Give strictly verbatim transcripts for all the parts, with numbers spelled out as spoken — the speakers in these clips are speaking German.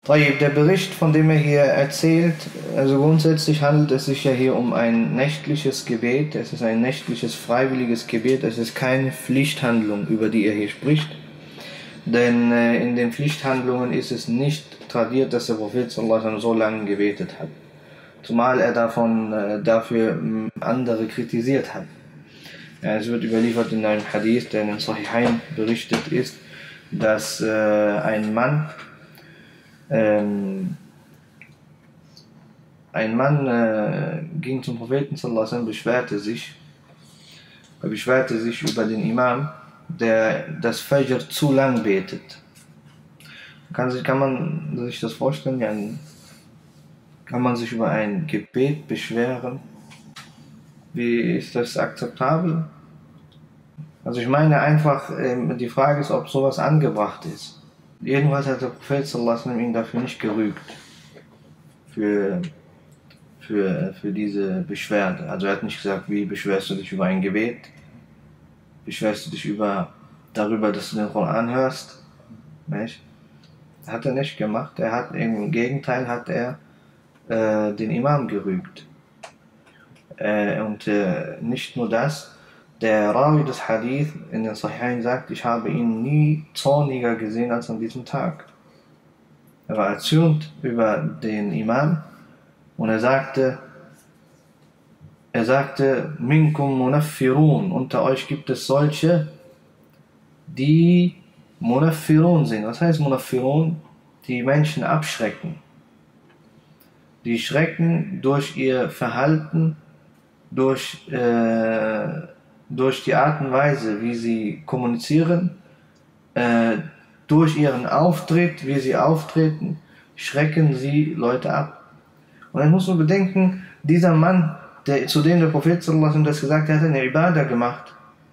Der Bericht, von dem er hier erzählt, also grundsätzlich handelt es sich ja hier um ein nächtliches Gebet. Es ist ein nächtliches, freiwilliges Gebet. Es ist keine Pflichthandlung, über die er hier spricht. Denn äh, in den Pflichthandlungen ist es nicht tradiert, dass der Prophet sallallahu alaihi wasallam so lange gebetet hat. Zumal er davon, äh, dafür mh, andere kritisiert hat. Ja, es wird überliefert in einem Hadith, der in den Sahihain berichtet ist, dass äh, ein Mann Ähm, ein Mann äh, ging zum Propheten sallallahu alaihi wasallam, beschwerte sich, er beschwerte sich über den Imam, der das Fajr zu lang betet. Kann, sich, kann man sich das vorstellen? Ja, kann man sich über ein Gebet beschweren? Wie ist das akzeptabel? Also ich meine einfach, ähm, die Frage ist, ob sowas angebracht ist. Jedenfalls hat der Prophet sallallahu alaihi wasallam ihn dafür nicht gerügt, für, für, für diese Beschwerde. Also er hat nicht gesagt, wie beschwerst du dich über ein Gebet? Beschwerst du dich über, darüber, dass du den Koran hörst? Nicht? Hat er nicht gemacht. Er hat, im Gegenteil hat er äh, den Imam gerügt. Äh, und äh, nicht nur das, der Rawi des Hadith in den Sahihain sagt, ich habe ihn nie zorniger gesehen als an diesem Tag. Er war erzürnt über den Imam und er sagte, er sagte, Minkum munaffirun, unter euch gibt es solche, die munaffirun sind. Was heißt munaffirun? Die Menschen abschrecken. Die schrecken durch ihr Verhalten, durch äh, durch die Art und Weise, wie sie kommunizieren, äh, durch ihren Auftritt, wie sie auftreten, schrecken sie Leute ab. Und dann muss man bedenken, dieser Mann, der, zu dem der Prophet sallallahu alaihi wasallam das gesagt hat, hat eine Ibadah gemacht.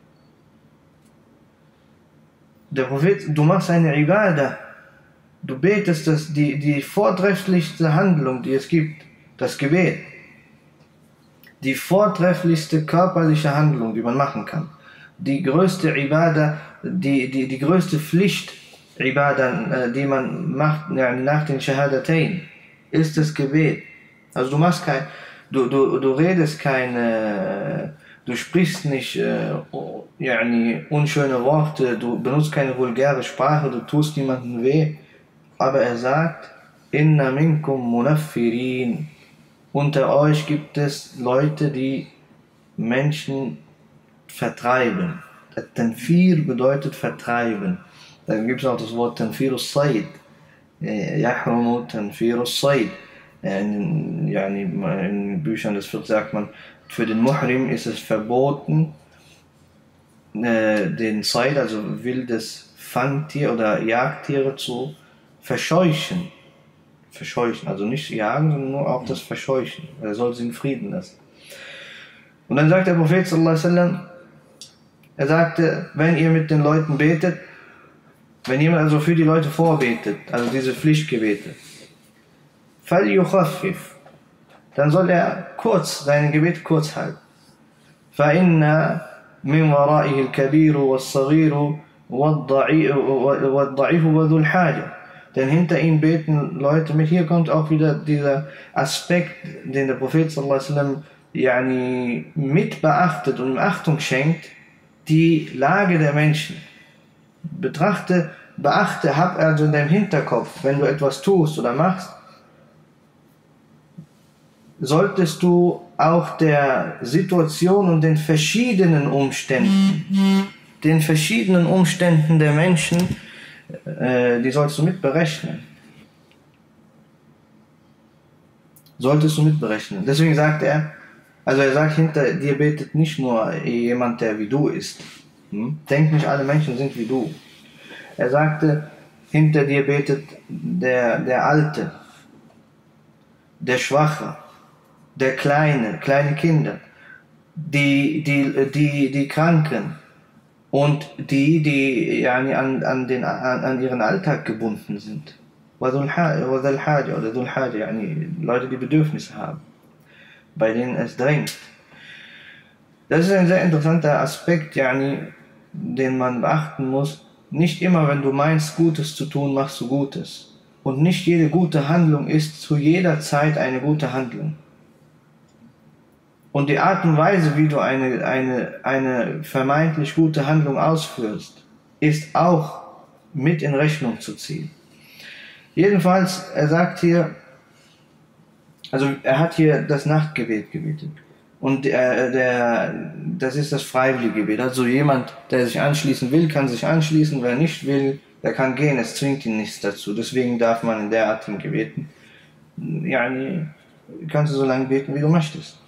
Der Prophet, du machst eine Ibadah, du betest das, die, die vortrefflichste Handlung, die es gibt, das Gebet. Die vortrefflichste körperliche Handlung, die man machen kann. Die größte Ibadah, die, die, die größte Pflicht, Ibadah, die man macht nach den Shahadatain, ist das Gebet. Also du machst kein, du, du, du redest keine, du sprichst nicht äh, yani, unschöne Worte, du benutzt keine vulgäre Sprache, du tust niemandem weh. Aber er sagt, Inna minkum munaffirin. Unter euch gibt es Leute, die Menschen vertreiben. Tanfir bedeutet vertreiben. Dann gibt es auch das Wort Tanfirus Said. Yahrumu Tanfirus Said. In, yani, in Büchern des Fiqh sagt man, für den Muhrim ist es verboten, den Said, also wildes Fangtier oder Jagdtiere zu verscheuchen. Verscheuchen, also nicht jagen, sondern nur auch das Verscheuchen. Er soll sie in Frieden lassen. Und dann sagt der Prophet sallallahu alaihi wasallam, er sagte, wenn ihr mit den Leuten betet, wenn jemand also für die Leute vorbetet, also diese Pflichtgebete, فَلْيُخَفِّفْ, dann soll er kurz, sein Gebet kurz halten. فَإِنَّ مِنْ وَرَائِهِ الْكَبِيرُ وَالصَّغِيرُ وَالضَّعِيفُ وَذُو الْحَاجَةِ. Denn hinter ihm beten Leute mit. Hier kommt auch wieder dieser Aspekt, den der Prophet sallallahu alaihi wasallam yani, mit beachtet und Achtung schenkt, die Lage der Menschen. Betrachte, beachte, hab also in deinem Hinterkopf, wenn du etwas tust oder machst, solltest du auch der Situation und den verschiedenen Umständen, den verschiedenen Umständen der Menschen, die sollst du mitberechnen. Solltest du mitberechnen. Deswegen sagt er, also er sagt, hinter dir betet nicht nur jemand, der wie du ist. Hm? Denk nicht, alle Menschen sind wie du. Er sagte, hinter dir betet der, der Alte, der Schwache, der Kleine, kleine Kinder, die, die, die, die Kranken, und die, die yani, an, an, den, an, an ihren Alltag gebunden sind. Leute, die Bedürfnisse haben, bei denen es drängt. Das ist ein sehr interessanter Aspekt, yani, den man beachten muss. Nicht immer, wenn du meinst, Gutes zu tun, machst du Gutes. Und nicht jede gute Handlung ist zu jeder Zeit eine gute Handlung. Und die Art und Weise, wie du eine, eine, eine vermeintlich gute Handlung ausführst, ist auch mit in Rechnung zu ziehen. Jedenfalls, er sagt hier, also er hat hier das Nachtgebet gebetet. Und der, der, das ist das freiwillige Gebet. Also jemand, der sich anschließen will, kann sich anschließen. Wer nicht will, der kann gehen. Es zwingt ihn nichts dazu. Deswegen darf man in derartigen Gebeten, ja, kannst du so lange beten, wie du möchtest.